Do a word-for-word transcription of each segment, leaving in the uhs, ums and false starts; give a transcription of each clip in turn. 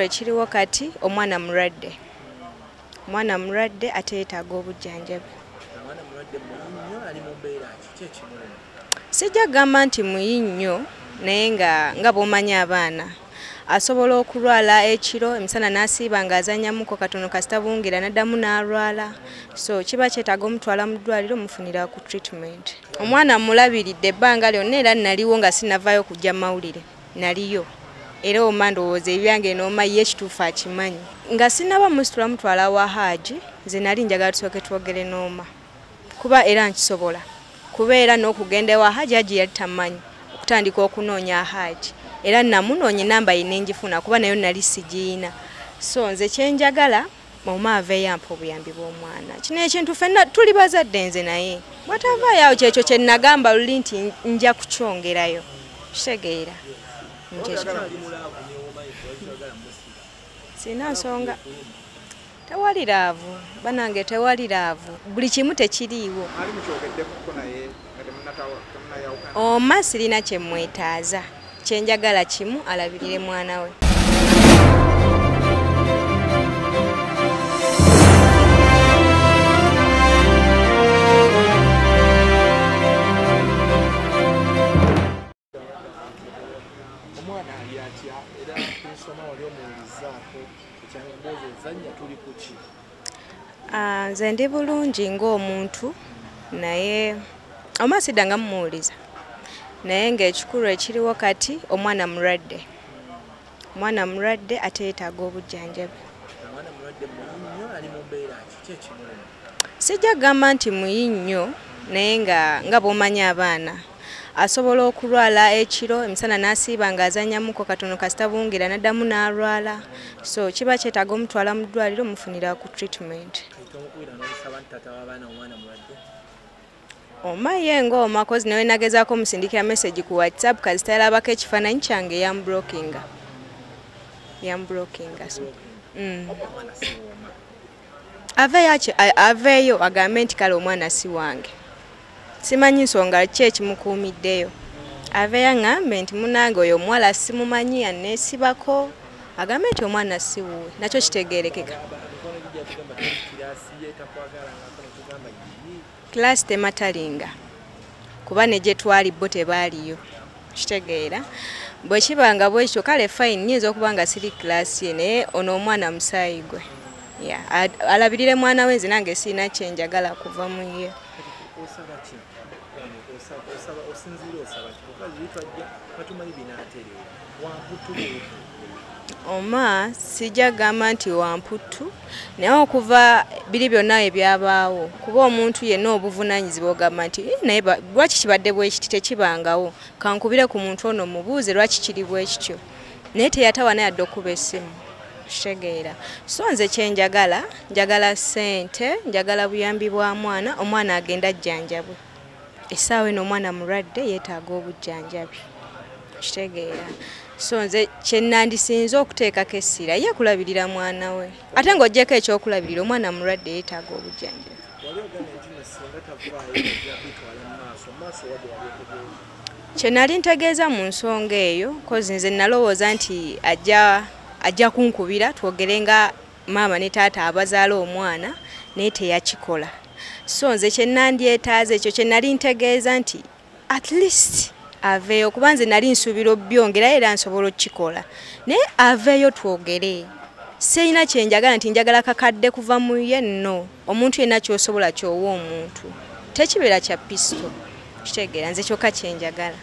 ekiriwo kati omwana mulwadde. Omwana mulwadde ate yeetaaga obujjanjabi. Omwana mulwadde munnyo ali mu mbeera ki ekimulema? Sijja kugamba nti muyi nnyo naye nga nga bw'omanyi abaana asobola okulwala ekiro emisana n'asiiba ng'azannyamuko katono kasita bungira n'addamu n'alwala, so kiba kyetaaga omutwala mu ddwaliro mufunira ku treatment. Omwana mulabiridde ebbanga lyonna era naliwo nga sinavaayo kujja mawulire naliyo era oma ndowooza ebyange n'oma ye ekituufu akimanyi nga sinaba musitula mutwala wa Haaji nze nali njagala tusooke twogere n'oma kuba era nkisobola kubeera n'okugenda ewa Haaji Haaji yali tamanyi okutandika okunoonya Haaji era namunoonya namba ye nenjifuna kuba nayo nali sigiina, so nze kyenjagala Oma aveeyo ampa obuyambi bw'omwana. Kino ekintu ffenna tuli bazadde nze naye bw'atavaayo awo kyekyo kye nagamba luli nti nja kukyongerayo kitegeera. Sina nsonga tewali laavu banange tewali laavu buli kimu tekiriiwo. Oma sirina kye mwetaaza kyenjagala kimu alabirire mwana we. Omwana ali atya era ensoma wali omuwulizaako ekyangozezanya tuli ku ki? Nze ndi bulungi ng'omuntu naye Oma siddanga mumuwuliza naye ng'ekikulu ekiriwo kati omwana mulwadde. Omwana mulwadde ate yeetaaga obujjanjabi. Omwana mulwadde munnyo ali mu mbeera ki ekimulema? Sijja kugamba nti muyi nnyo naye nga nga bw'omanyi abaana asobola okulwala ekiro emisana n'asiiba ng'azannyamuko katono kasita bungira n'addamu n'alwala, so kiba kyetaaga omutwala mu ddwaliro mufunira ku treatment. Oma ye ng'oma kozi nawe nagezaako musindikira message ku WhatsApp kasita yalabako ekifaananyi kyange yamblokinga yamblokinga so mm. aveeyo aveeyo agambe nti kale omwana si wange simanyi nsonga ki ekimukuumiddeyo. Aveeyo aŋŋambe nti munange oyo omuwala simumanyi anneesibako agambe nti omwana si wuwe nakyo kitegeerekeka. Class tematalinga kuba ne gye twali bo tebaaliyo kitegeera. Bwe kibanga bwekyo kale fine nyinza okuba nga siri class ye naye ono omwana musaayi gwe alabirire mwana we nze nange sirina kyenjagala kuva mu ye. Oma sijja gamba nti wamputtu naye okuva biri byonna ebyabaawo kuba omuntu yenna obuvunaanyizibwa ogamba nti naye lwaki kibadde bwe kiti tekibangawo kankubire ku muntu ono mubuuze lwaki kiri bwe kityo naye teyatawa naye adde okuba essimu kitegeera. So nze kyenjagala njagala ssente njagala buyambi bwa mwana omwana agenda ajjanjabwe essaawa eno omwana mulwadde yeetaaga obujjanjabi kitegeera. So nze kyennandisinze okuteekako essira ye kulabirira mwana we ate ng'oggyeko ekyokulabirira omwana mulwadde yeetaaga obujjanjabi. Kye nali ntegeeza mu nsonga eyo kozi nze nalowooza nti ajja ajja kunkubira twogere nga maama ne taata abazaala omwana naye teyakikola. So nze kye nandyeetaaza ekyo kye nali ntegeeza nti at least aveeyo kuba nze nali nsuubira obyongera era nsobola okukikola naye aveeyo twogere. Sirina kyenjagala nti njagala kakadde kuva mu ye no omuntu yenna kyosobola kyowa omuntu tekibeera kya pisto kitegeera nze kyokka kyenjagala.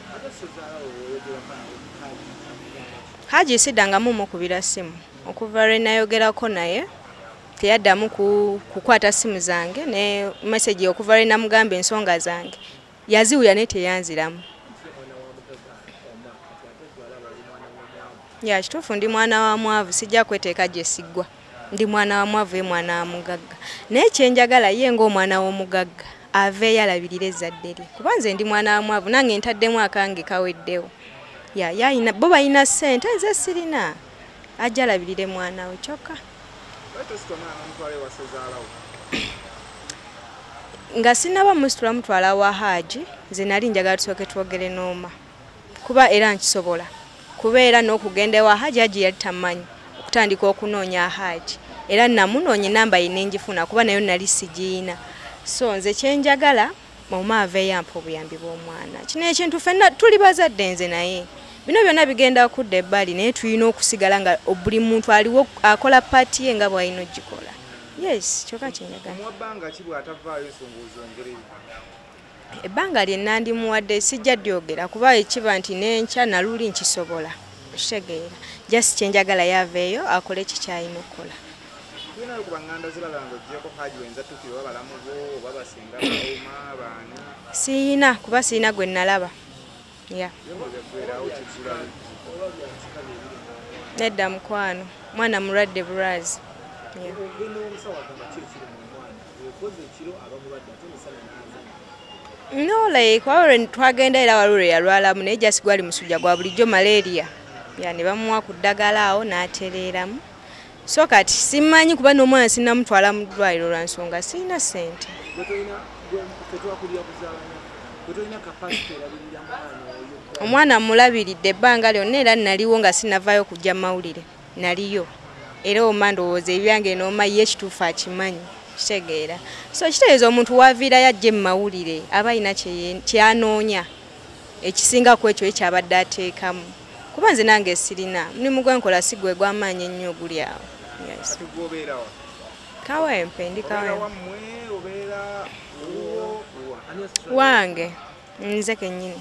Haaji siddangamu mukubira simu okuva lwe nayogerako naye teyaddamu kukwata simu zange ne message okuva lwe namugamba ensonga zange yaziwuya naye teyanziramu. Ya kituufu ndi mwana wa mwavu sijja kweteeka gye siggwa ndi mwana wa mwavu ye mwana wa mugagga naye kyenjagala ye ng'omwana w'omugagga aveeyo alabirire ezzadde lye kuba nze ndi mwana wa mwavu nange ntaddemu akange kaweddewo. Ya yayina bo balina ssente nze sirina ajja alabirire mwana we kyokka. Nga sinaba musitula mutwala wa Haaji nze nali njagala tusooke twogere n'oma kuba era nkisobola kubeera n'okugenda ewa Haaji Haaji yali tamanyi okutandika okunoonya hajj era namunoonya namba ye nenjifuna kuba nayo nali sigiina so nze kyenjagala Maama aveeyo ampa obuyambi bw'omwana kino ekintu ffenna tuli bazadde nze naye bino byonna bigenda kudda ebbali naye tulina okusigala nga buli muntu aliwo akola paati ye nga bw'alina ogikola yes kyokka kyenjagala ebbanga lye nandimuwadde sijja dyogera kuba ekiba nti n'enkya naluli nkisobola kitegeera just kyenjagala yaveeyo akole kikyalina okukola siina kuba siina gwe nalaba yeah. Nedda mukwano mwana mulwadde bulwazi yeah. No like kwa twagenda era waliwo yalwalamu naye jasi gwali musujja gwa bulijjo malaria yani bamuwa ku ddagala awo n'atereeramu so kati simanyi kuba n'omwana sinnamutwala mu ddwaliro lwa nsonga sirina ssente omwana mulabiridde ebbanga lyonna era naliwo nga sinnavaayo kujja mawulire naliyo era oma ndowooza ebyange n'oma ye ekituufu akimanyi kitegeera so kitegeeza omuntu waviira yajja mu mawulire aba alina kyanoonya ekisinga ku ekyo ekyabadde ateekamu kuba nze nange sirina mulimu gwenkola si gwe gw'amaanyi ennyo oguli awo kawempe ndi kawempe wange nze kennyini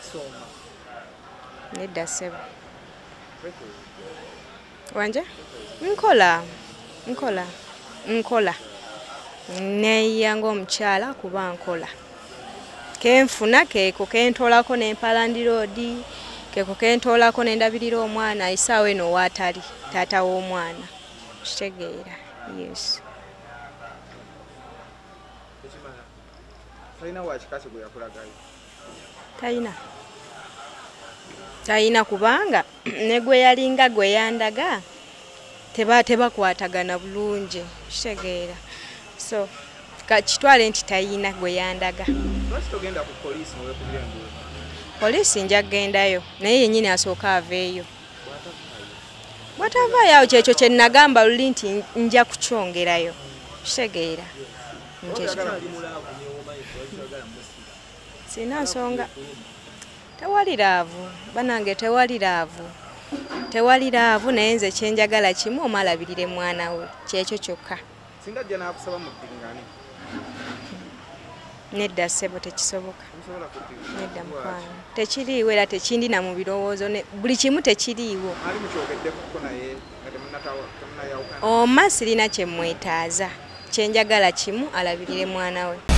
nedda ssebo wanje nkola nkola nkola neeyanga omukyala kuba nkola kenfuna keeko kentoolako n'empalandi roodi keeko kentoolako n'endabirira omwana isaawa eno waatali taata w'omwana kitegeera yes talina talina kubanga ne gwe yalinga gwe yandaga teba tebakwatagana bulungi kitegeera so kitwale nti talina gwe yandaga poliisi nja kugendayo naye yennyini asooka aveeyo bw'atavaayo awo kyekyo kye nagamba luli nti nja kukyongerayo kitegeera sina nsonga tewali laavu banange tewali laavu tewali laavu naye nze kyenjagala kimu omalabirire mwana we kyekyo kyokka nedda ssebo tekisoboka nedda mukwano tekiriiwo era tekindina mu birowoozo buli kimu tekiriiwo oma sirina kye mwetaaza kyenjagala kimu alabirire mwana we